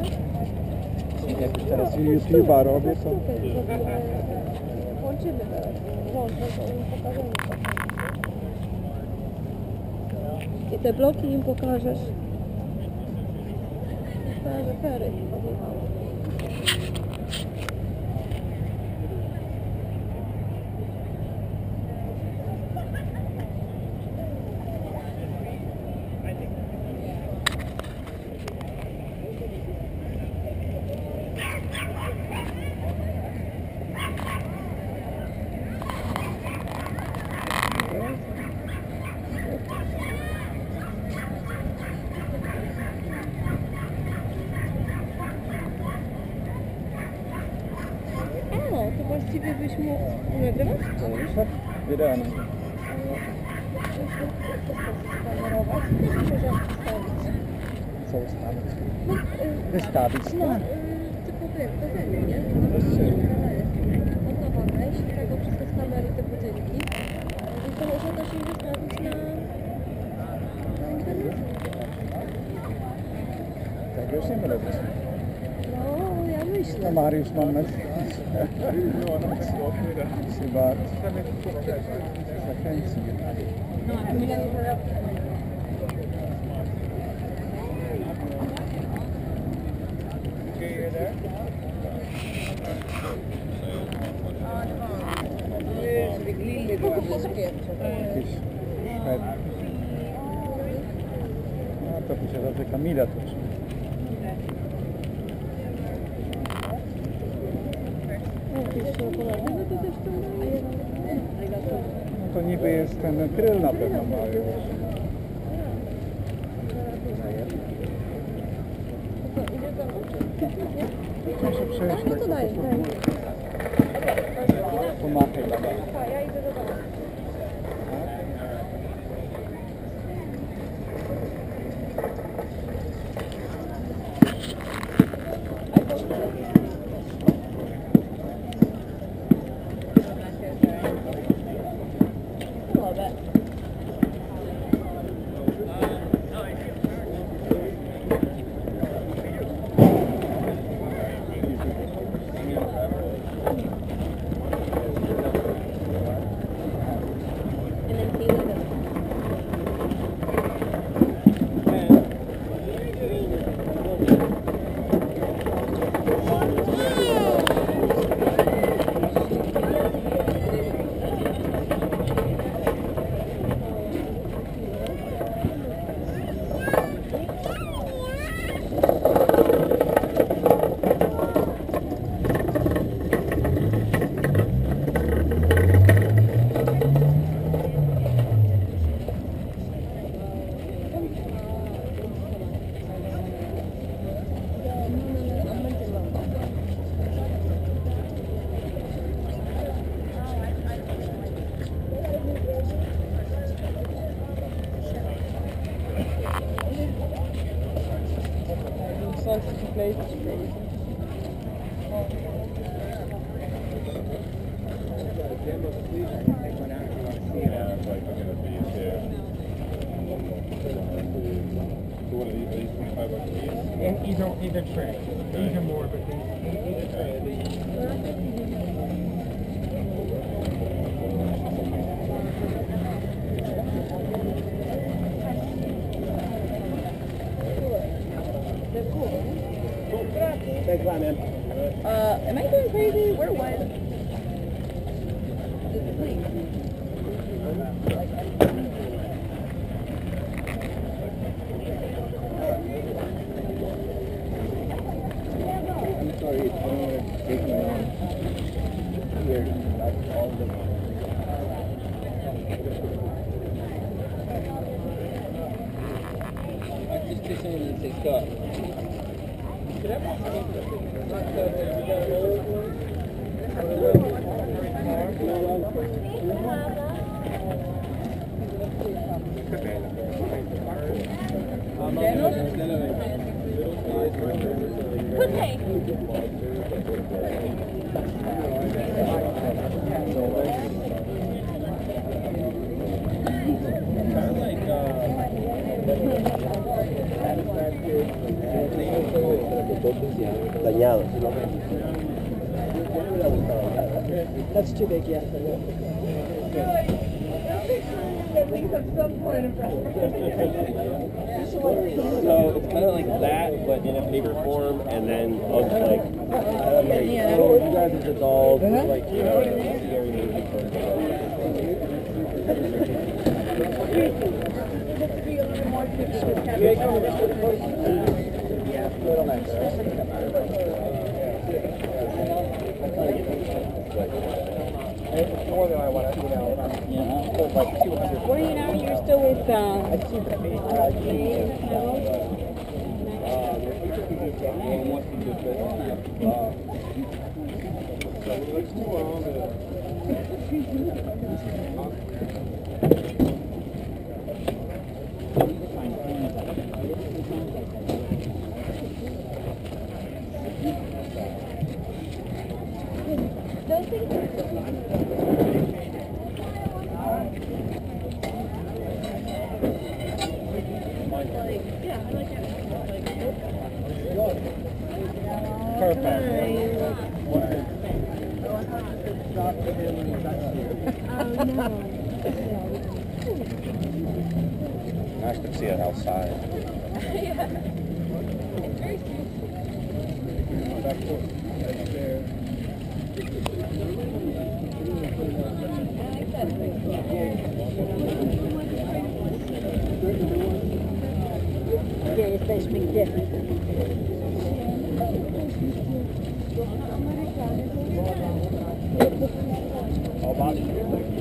Jak już teraz YouTube'a robię, to... Włączymy teraz. Włączę, to im pokażemy. I te bloki im pokażesz. Pokażę fery. To właściwie byś mógł nagrywać? Wideo. Kamerować, to możesz wstawić. Co ustawić? Wystawić? No, tylko wiem, to wiem, nie? Można wejść, tego wszystko z kamery, te budynki. I to można też je wystawić na internet. Tego już nie będę No, ja myślę. No Mariusz mam na chyba zachęci. No, a my nie Jakiś sklep. No to pisze, że to Kamila też. No to niby jest ten kryl na pewno mają. Proszę przejść. No to daj. Pomachaj. Ja idę do domu. And either tray, either more, but either tray. Thanks, man. Am I going crazy? Where was? I'm sorry, I don't want to take me on here. That's all the... I just did someone that says Scott. dañados. That's too big, yeah. So it's kind of like that, but in a bigger form, and then like you guys as adults, like you know, scary movie for more than I want to, you know, like 200. What do you know? You're still with Nice to see it outside. Yeah, it's supposed to be different. All about it.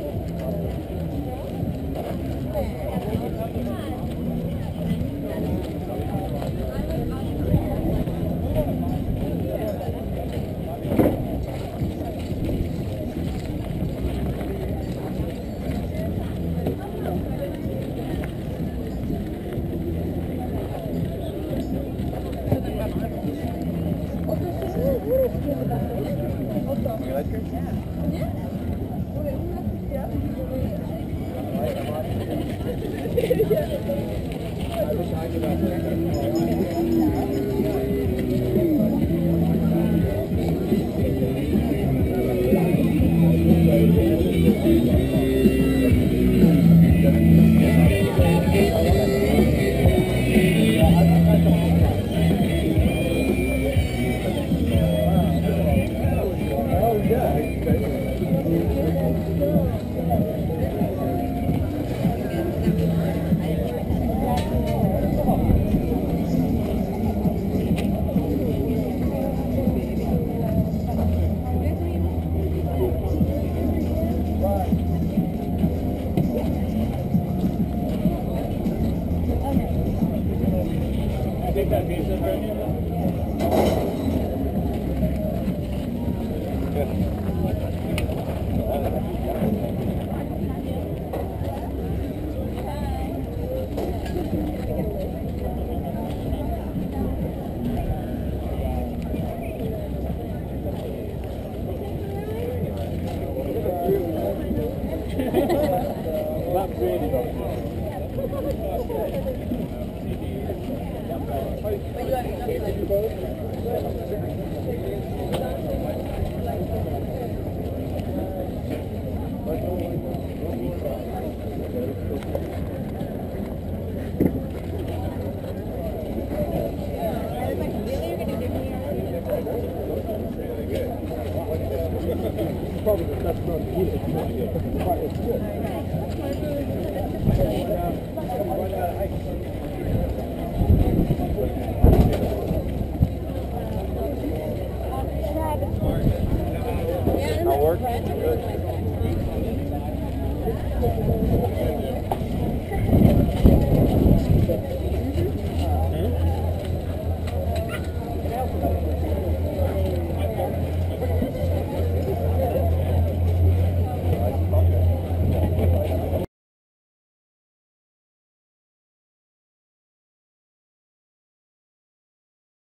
I'll work.